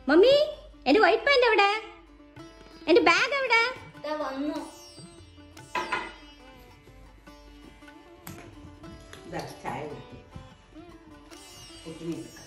Mummy എന്റെ white pant എവിടെ? എന്റെ ബാഗ് എവിടെ? വന്നു. ചായ കുട്ടി